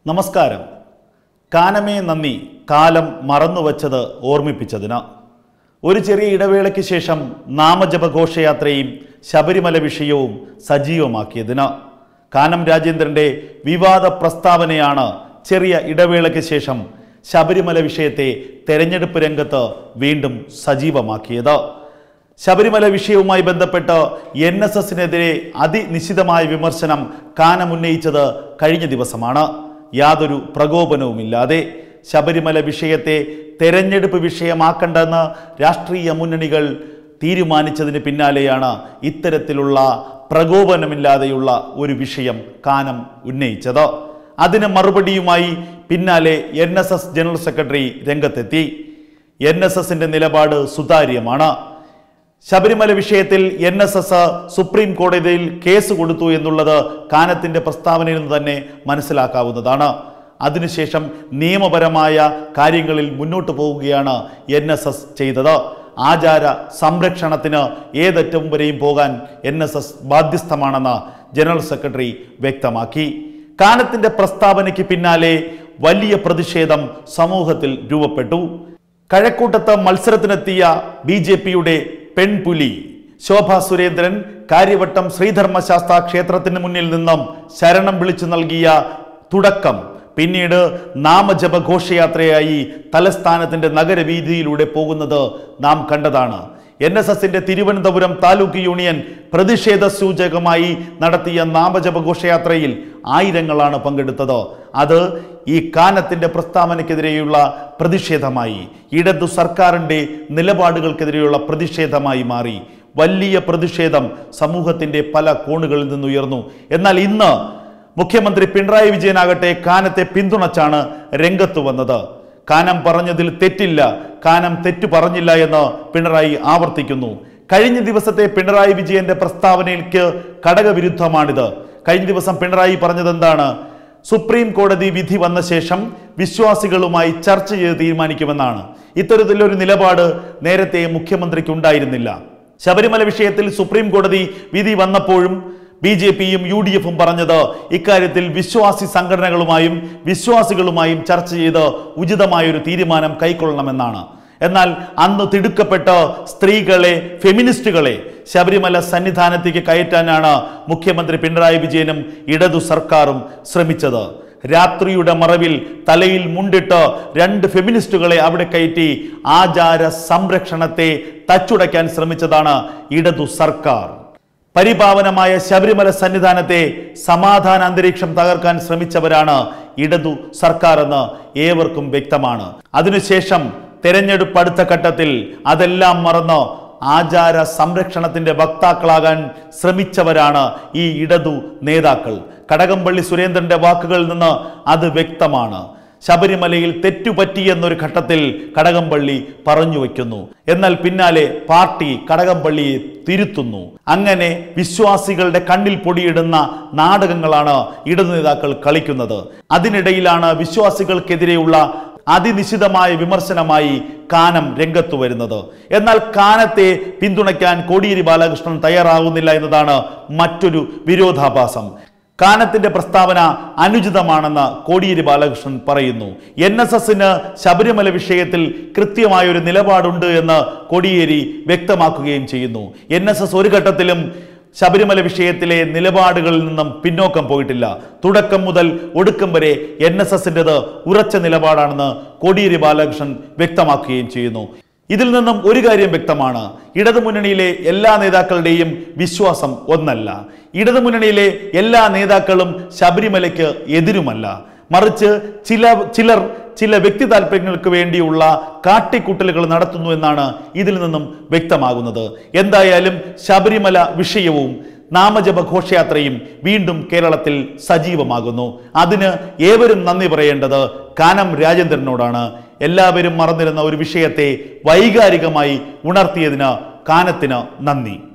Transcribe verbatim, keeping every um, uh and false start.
നമസ്കാരം. കാനമേ നന്ദി, കാലം മറന്നുവച്ചത് ഓർമ്മിപ്പിച്ചതിന്. ഒരു ചെറിയ ഇടവേളയ്ക്ക് ശേഷം നാമജപഘോഷയാത്രയും ശബരിമല വിഷയവും സജീവമാക്കിയതിന്. കാനം രാജേന്ദ്രൻ്റെ വിവാദ പ്രസ്താവനയാണ് ചെറിയ ഇടവേളയ്ക്ക് ശേഷം ശബരിമല വിഷയത്തെ തെരഞ്ഞെടുപ്പ് രംഗത്ത് വീണ്ടും സജീവമാക്കിയത്. ശബരിമല വിഷയവുമായി ബന്ധപ്പെട്ട് എൻ എസ് എസിനെതിരെ അതിനിശിതമായ വിമർശനം കാനം ഉന്നയിച്ചത് കഴിഞ്ഞ ദിവസമാണ്. യാതൊരു പ്രകോപനവുമില്ലാതെ ശബരിമല വിഷയത്തെ തെരഞ്ഞെടുപ്പ് വിഷയമാക്കണ്ടെന്ന് രാഷ്ട്രീയ മുന്നണികൾ തീരുമാനിച്ചതിന് പിന്നാലെയാണ് ഇത്തരത്തിലുള്ള പ്രകോപനമില്ലാതെയുള്ള ഒരു വിഷയം കാനം ഉന്നയിച്ചത്. അതിന് മറുപടിയുമായി പിന്നാലെ N S S general secretary രംഗത്തെത്തി. എൻ എസ് എസിന്റെ നിലപാട് സുതാര്യമാണ്. ശബരിമല വിഷയത്തിൽ എൻ എസ് എസ് സുപ്രീം കോടതിയിൽ കേസ് കൊടുത്തു എന്നുള്ളത് കാനത്തിന്റെ പ്രസ്താവനയിൽ നിന്ന് തന്നെ മനസ്സിലാക്കാവുന്നതാണ്. അതിനുശേഷം നിയമപരമായ കാര്യങ്ങളിൽ മുന്നോട്ട് പോവുകയാണ് എൻ എസ് എസ് ചെയ്തത്. ആചാര സംരക്ഷണത്തിന് ഏതറ്റവും വരെയും പോകാൻ എൻ എസ് എസ് ബാധ്യസ്ഥമാണെന്ന് ജനറൽ സെക്രട്ടറി വ്യക്തമാക്കി. കാനത്തിന്റെ പ്രസ്താവനയ്ക്ക് പിന്നാലെ വലിയ പ്രതിഷേധം സമൂഹത്തിൽ രൂപപ്പെട്ടു. കഴക്കൂട്ടത്ത് മത്സരത്തിനെത്തിയ ബി ജെ പിയുടെ പെൺപുലി ശോഭ സുരേന്ദ്രൻ കാര്യവട്ടം ശ്രീധർമ്മശാസ്ത്ര ക്ഷേത്രത്തിന് മുന്നിൽ നിന്നും ശരണം വിളിച്ചു നൽകിയ തുടക്കം പിന്നീട് നാമജപ ഘോഷയാത്രയായി തലസ്ഥാനത്തിന്റെ നഗരവീതിയിലൂടെ പോകുന്നത് നാം കണ്ടതാണ്. എൻ എസ് എസിന്റെ തിരുവനന്തപുരം താലൂക്ക് യൂണിയൻ പ്രതിഷേധ സൂചകമായി നടത്തിയ നാമജപ ഘോഷയാത്രയിൽ ആയിരങ്ങളാണ് പങ്കെടുത്തത്. അത് ഈ കാനത്തിന്റെ പ്രസ്താവനയ്ക്കെതിരെയുള്ള പ്രതിഷേധമായി, ഇടതു സർക്കാരിന്റെ നിലപാടുകൾക്കെതിരെയുള്ള പ്രതിഷേധമായി മാറി. വലിയ പ്രതിഷേധം സമൂഹത്തിന്റെ പല കോണുകളിൽ നിന്നുയർന്നു. എന്നാൽ ഇന്ന് മുഖ്യമന്ത്രി പിണറായി വിജയനാകട്ടെ കാനത്തെ പിന്തുണച്ചാണ് രംഗത്തു വന്നത്. കാനം പറഞ്ഞതിൽ തെറ്റില്ല, കാനം തെറ്റു പറഞ്ഞില്ല എന്ന് പിണറായി ആവർത്തിക്കുന്നു. കഴിഞ്ഞ ദിവസത്തെ പിണറായി വിജയന്റെ പ്രസ്താവനയ്ക്ക് ഘടകവിരുദ്ധമാണിത്. കഴിഞ്ഞ ദിവസം പിണറായി പറഞ്ഞത് എന്താണ്? സുപ്രീം കോടതി വിധി വന്ന ശേഷം വിശ്വാസികളുമായി ചർച്ച ചെയ്ത് തീരുമാനിക്കുമെന്നാണ്. ഇത്തരത്തിലൊരു നിലപാട് നേരത്തെ മുഖ്യമന്ത്രിക്ക് ഉണ്ടായിരുന്നില്ല. ശബരിമല വിഷയത്തിൽ സുപ്രീം കോടതി വിധി വന്നപ്പോഴും ബി ജെ പിയും യു ഡി എഫും പറഞ്ഞത് ഇക്കാര്യത്തിൽ വിശ്വാസി സംഘടനകളുമായും വിശ്വാസികളുമായും ചർച്ച ചെയ്ത് ഉചിതമായൊരു തീരുമാനം കൈക്കൊള്ളണമെന്നാണ്. എന്നാൽ അന്ന് തിടുക്കപ്പെട്ട് സ്ത്രീകളെ, ഫെമിനിസ്റ്റുകളെ ശബരിമല സന്നിധാനത്തേക്ക് കയറ്റാനാണ് മുഖ്യമന്ത്രി പിണറായി വിജയനും ഇടതു സർക്കാരും ശ്രമിച്ചത്. രാത്രിയുടെ മറവിൽ തലയിൽ മുണ്ടിട്ട് രണ്ട് ഫെമിനിസ്റ്റുകളെ അവിടെ കയറ്റി ആചാര സംരക്ഷണത്തെ തച്ചുടയ്ക്കാൻ ശ്രമിച്ചതാണ് ഇടതു സർക്കാർ. പരിപാവനമായ ശബരിമല സന്നിധാനത്തെ സമാധാന അന്തരീക്ഷം തകർക്കാൻ ശ്രമിച്ചവരാണ് ഇടതു സർക്കാർ എന്ന് ഏവർക്കും വ്യക്തമാണ്. അതിനുശേഷം തെരഞ്ഞെടുപ്പ് അടുത്ത ഘട്ടത്തിൽ അതെല്ലാം മറന്ന് ആചാര സംരക്ഷണത്തിന്റെ വക്താക്കളാകാൻ ശ്രമിച്ചവരാണ് ഈ ഇടതു നേതാക്കൾ. കടകംപള്ളി സുരേന്ദ്രന്റെ വാക്കുകളിൽ നിന്ന് അത് വ്യക്തമാണ്. ശബരിമലയിൽ തെറ്റുപറ്റിയെന്നൊരു ഘട്ടത്തിൽ കടകംപള്ളി പറഞ്ഞു വയ്ക്കുന്നു. എന്നാൽ പിന്നാലെ പാർട്ടി കടകംപള്ളിയെ തിരുത്തുന്നു. അങ്ങനെ വിശ്വാസികളുടെ കണ്ണിൽ പൊടിയിടുന്ന നാടകങ്ങളാണ് ഇടതു നേതാക്കൾ കളിക്കുന്നത്. അതിനിടയിലാണ് വിശ്വാസികൾക്കെതിരെയുള്ള അതിനിശിതമായ വിമർശനമായി കാനം രംഗത്തു വരുന്നത്. എന്നാൽ കാനത്തെ പിന്തുണയ്ക്കാൻ കോടിയേരി ബാലകൃഷ്ണൻ തയ്യാറാകുന്നില്ല എന്നതാണ് മറ്റൊരു വിരോധാഭാസം. കാനത്തിന്റെ പ്രസ്താവന അനുചിതമാണെന്ന് കോടിയേരി ബാലകൃഷ്ണൻ പറയുന്നു. എൻ എസ് എസിന് ശബരിമല വിഷയത്തിൽ കൃത്യമായൊരു നിലപാടുണ്ട് എന്ന് കോടിയേരി വ്യക്തമാക്കുകയും ചെയ്യുന്നു. എൻ എസ് എസ് ഒരു ഘട്ടത്തിലും ശബരിമല വിഷയത്തിലെ നിലപാടുകളിൽ നിന്നും പിന്നോക്കം പോയിട്ടില്ല. തുടക്കം മുതൽ ഒടുക്കം വരെ എൻ എസ് എസിൻ്റെത് ഉറച്ച നിലപാടാണെന്ന് കോടിയേരി ബാലകൃഷ്ണൻ വ്യക്തമാക്കുകയും ചെയ്യുന്നു. ഇതിൽ നിന്നും ഒരു കാര്യം വ്യക്തമാണ്: ഇടതുമുന്നണിയിലെ എല്ലാ നേതാക്കളുടെയും വിശ്വാസം ഒന്നല്ല. ഇടതുമുന്നണിയിലെ എല്ലാ നേതാക്കളും ശബരിമലയ്ക്ക് എതിരുമല്ല. മറിച്ച് ചില ചിലർ ചില വ്യക്തി താല്പര്യങ്ങൾക്ക് വേണ്ടിയുള്ള കാട്ടിക്കൂട്ടലുകൾ നടത്തുന്നു എന്നാണ് ഇതിൽ നിന്നും വ്യക്തമാകുന്നത്. എന്തായാലും ശബരിമല വിഷയവും നാമജപ ഘോഷയാത്രയും വീണ്ടും കേരളത്തിൽ സജീവമാകുന്നു. അതിന് ഏവരും നന്ദി പറയേണ്ടത് കാനം രാജേന്ദ്രനോടാണ്. എല്ലാവരും മറന്നിരുന്ന ഒരു വിഷയത്തെ വൈകാരികമായി ഉണർത്തിയതിന് കാനത്തിന് നന്ദി.